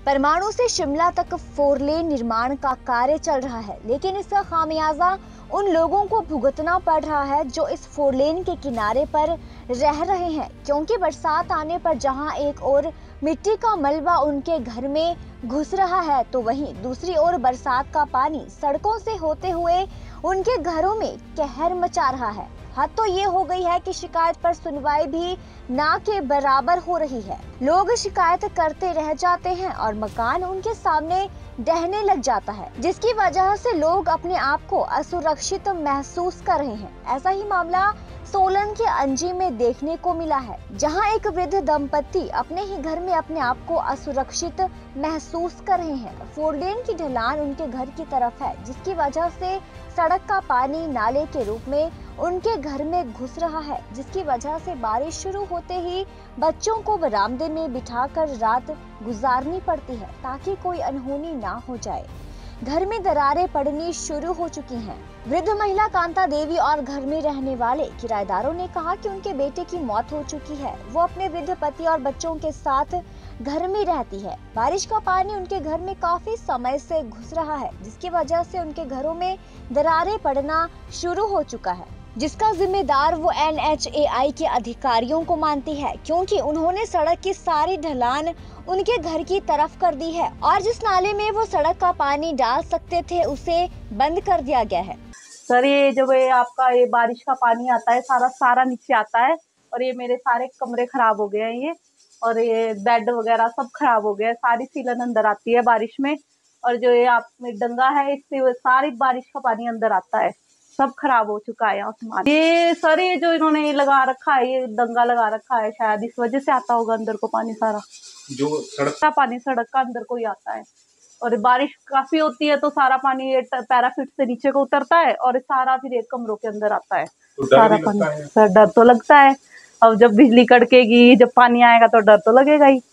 परमाणु से शिमला तक 4 लेन निर्माण का कार्य चल रहा है, लेकिन इसका खामियाजा उन लोगों को भुगतना पड़ रहा है जो इस 4 लेन के किनारे पर रह रहे हैं, क्योंकि बरसात आने पर जहां एक ओर मिट्टी का मलबा उनके घर में घुस रहा है, तो वहीं दूसरी ओर बरसात का पानी सड़कों से होते हुए उनके घरों में कहर मचा रहा है। हद तो ये हो गई है कि शिकायत पर सुनवाई भी ना के बराबर हो रही है। लोग शिकायत करते रह जाते हैं और मकान उनके सामने ढहने लग जाता है, जिसकी वजह से लोग अपने आप को असुरक्षित महसूस कर रहे हैं। ऐसा ही मामला सोलन के अंजी में देखने को मिला है, जहां एक वृद्ध दंपति अपने ही घर में अपने आप को असुरक्षित महसूस कर रहे हैं। 4 लेन की ढलान उनके घर की तरफ है, जिसकी वजह से सड़क का पानी नाले के रूप में उनके घर में घुस रहा है, जिसकी वजह से बारिश शुरू होते ही बच्चों को बरामदे में बिठाकर रात गुजारनी पड़ती है ताकि कोई अनहोनी ना हो जाए। घर में दरारें पड़नी शुरू हो चुकी हैं। वृद्ध महिला कांता देवी और घर में रहने वाले किराएदारों ने कहा कि उनके बेटे की मौत हो चुकी है। वो अपने वृद्ध पति और बच्चों के साथ घर में रहती है। बारिश का पानी उनके घर में काफी समय से घुस रहा है, जिसकी वजह से उनके घरों में दरारें पड़ना शुरू हो चुका है, जिसका जिम्मेदार वो NHAI के अधिकारियों को मानती है, क्योंकि उन्होंने सड़क की सारी ढलान उनके घर की तरफ कर दी है और जिस नाले में वो सड़क का पानी डाल सकते थे उसे बंद कर दिया गया है। सर, ये जब आपका ये बारिश का पानी आता है सारा नीचे आता है और ये मेरे सारे कमरे खराब हो गए हैं ये, और ये बेड वगैरह सब खराब हो गया है। सारी सीलन अंदर आती है बारिश में, और जो ये आप में डंगा है इससे सारी बारिश का पानी अंदर आता है। सब खराब हो चुका है यहाँ सामान। ये सर, ये जो इन्होंने लगा रखा है, ये डंगा लगा रखा है, शायद इस वजह से आता होगा अंदर को पानी सारा। जो सड़क का पानी सड़क का अंदर को ही आता है, और बारिश काफी होती है तो सारा पानी ये पैराफिट से नीचे को उतरता है और सारा फिर एक कमरों के अंदर आता है। तो सारा पानी। सर, डर तो लगता है। अब जब बिजली कड़केगी, जब पानी आएगा तो डर तो लगेगा ही।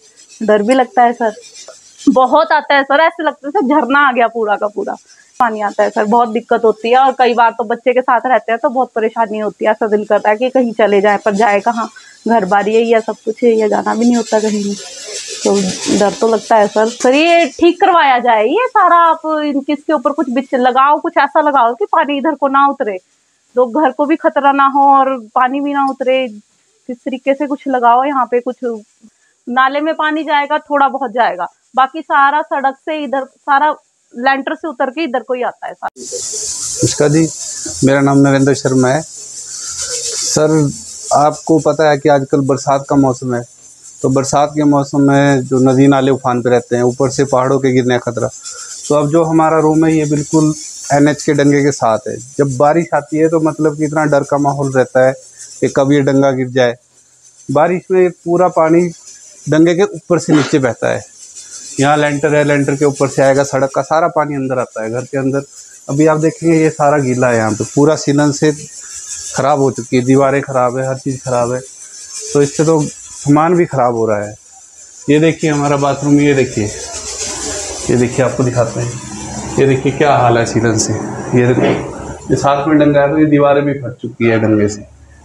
डर भी लगता है सर, बहुत आता है सर। ऐसे लगता है सर झरना आ गया पूरा का पूरा पानी आता है सर। बहुत दिक्कत होती है, और कई बार तो बच्चे के साथ रहते हैं तो बहुत परेशानी होती है। ऐसा दिल करता है कि कहीं चले जाए, पर जाए कहाँ, घर बार यही है, सब कुछ है, जाना भी नहीं होता कहीं भी, तो डर तो लगता है सर। सर, ये ठीक करवाया जाए ये सारा। आप इसके ऊपर कुछ बिच लगाओ, कुछ ऐसा लगाओ कि पानी इधर को ना उतरे, तो घर को भी खतरा ना हो और पानी भी ना उतरे। किस तरीके से कुछ लगाओ यहाँ पे। कुछ नाले में पानी जाएगा, थोड़ा बहुत जाएगा, बाकी सारा सड़क से इधर सारा लेंटर से उतर के इधर को ही आता है सारा। इसका जी, मेरा नाम नरेंद्र शर्मा है। सर, आपको पता है कि आजकल बरसात का मौसम है, तो बरसात के मौसम में जो नदी नाले उफान पे रहते हैं, ऊपर से पहाड़ों के गिरने का खतरा। तो अब जो हमारा रूम है ये बिल्कुल NH के डंगे के साथ है। जब बारिश आती है तो मतलब कि इतना डर का माहौल रहता है कि कब ये डंगा गिर जाए। बारिश में पूरा पानी डंगे के ऊपर से नीचे बहता है। यहाँ लेंटर है, लेंटर के ऊपर से आएगा, सड़क का सारा पानी अंदर आता है घर के अंदर। अभी आप देखेंगे ये सारा गीला है, यहाँ पे पूरा सीलन से ख़राब हो चुकी है, दीवारें ख़राब है, हर चीज़ ख़राब है। तो इससे तो सामान भी ख़राब हो रहा है। ये देखिए हमारा बाथरूम, ये देखिए आपको दिखाते हैं। ये देखिए क्या हाल है सीलन से। ये देखो, ये साथ में डंगा है तो ये दीवारें भी फट चुकी है डंगे से।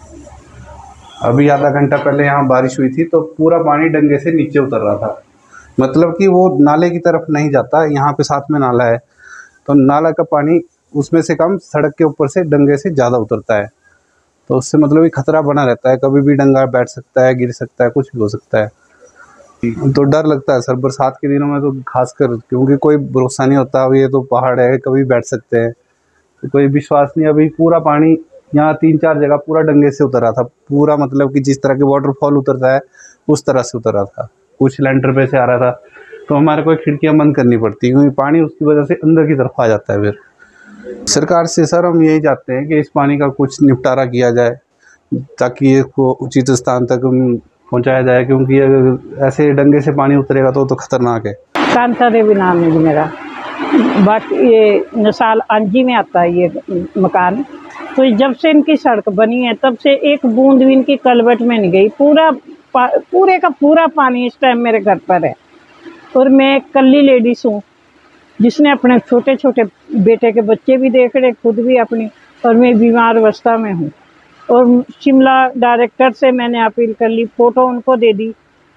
अभी आधा घंटा पहले यहाँ बारिश हुई थी तो पूरा पानी डंगे से नीचे उतर रहा था, मतलब कि वो नाले की तरफ नहीं जाता। यहाँ पे साथ में नाला है तो नाला का पानी उसमें से कम सड़क के ऊपर से डंगे से ज़्यादा उतरता है, तो उससे मतलब ये खतरा बना रहता है। कभी भी डंगा बैठ सकता है, गिर सकता है, कुछ भी हो सकता है। तो डर लगता है सर बरसात के दिनों में तो खासकर, क्योंकि कोई भरोसा नहीं होता। अब ये तो पहाड़ है, कभी बैठ सकते हैं, तो कोई विश्वास नहीं। अभी पूरा पानी यहाँ 3-4 जगह पूरा डंगे से उतर रहा था, पूरा मतलब कि जिस तरह के वाटरफॉल उतरता है उस तरह से उतर रहा था। कुछ लेंटर पे से आ रहा था तो हमारे को खिड़कियाँ बंद करनी पड़ती, क्योंकि पानी उसकी वजह से अंदर की तरफ आ जाता है। फिर सरकार से सर हम यही चाहते हैं कि इस पानी का कुछ निपटारा किया जाए, ताकि इसको उचित स्थान तक पहुंचाया जाए, क्योंकि अगर ऐसे डंगे से पानी उतरेगा तो खतरनाक है। कांता देवी नाम है जी मेरा। बाकी ये नसाल अंजी में आता है ये मकान। तो जब से इनकी सड़क बनी है तब से एक बूंद भी इनकी कलवट में नहीं गई। पूरे का पूरा पानी इस टाइम मेरे घर पर है, और मैं कल्ली लेडीज हूँ जिसने अपने छोटे छोटे बेटे के बच्चे भी देख रहे, खुद भी अपनी, और मैं बीमार अवस्था में हूँ। और शिमला डायरेक्टर से मैंने अपील कर ली, फ़ोटो उनको दे दी,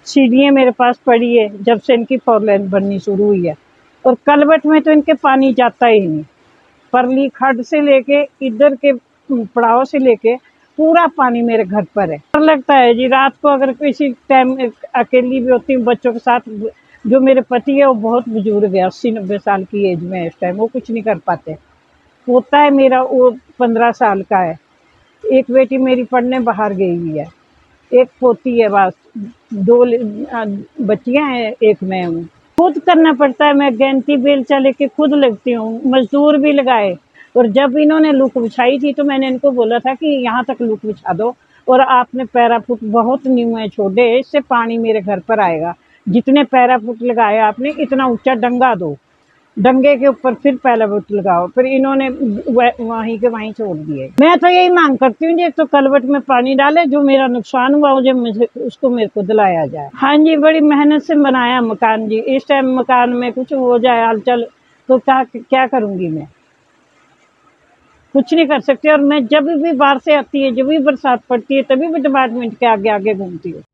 सीढ़ियाँ मेरे पास पड़ी है जब से इनकी 4 लेन बननी शुरू हुई है। और कलवट में तो इनके पानी जाता ही नहीं। परली खड्ड से लेके इधर के पड़ाव से लेके पूरा पानी मेरे घर पर है। डर लगता है जी, रात को अगर किसी टाइम अकेली भी होती हूँ बच्चों के साथ। जो मेरे पति है वो बहुत बुजुर्ग है, 80-90 साल की एज में है इस टाइम, वो कुछ नहीं कर पाते। पोता है मेरा, वो 15 साल का है। एक बेटी मेरी पढ़ने बाहर गई हुई है, एक पोती है, बस 2 बच्चियां हैं, एक मैं हूँ। खुद करना पड़ता है, मैं गैंती बेलचा लेके खुद लगती हूँ, मजदूर भी लगाए। और जब इन्होंने लुक बिछाई थी तो मैंने इनको बोला था कि यहाँ तक लुक बिछा दो, और आपने पैराफुट बहुत नींव छोड़े, इससे पानी मेरे घर पर आएगा। जितने पैराफुट लगाए आपने, इतना ऊंचा डंगा दो, डंगे के ऊपर फिर पैराफुट लगाओ। फिर इन्होंने वहीं के वहीं छोड़ दिए। मैं तो यही मांग करती हूँ, एक तो कलवट में पानी डाले, जो मेरा नुकसान हुआ उसको मेरे को दिलाया जाए। हाँ जी, बड़ी मेहनत से बनाया मकान जी। इस टाइम मकान में कुछ हो जाए हलचल तो क्या करूँगी मैं? कुछ नहीं कर सकती। और मैं जब भी बाहर से आती है, जब भी बरसात पड़ती है, तभी भी डिपार्टमेंट के आगे आगे घूमती हूँ।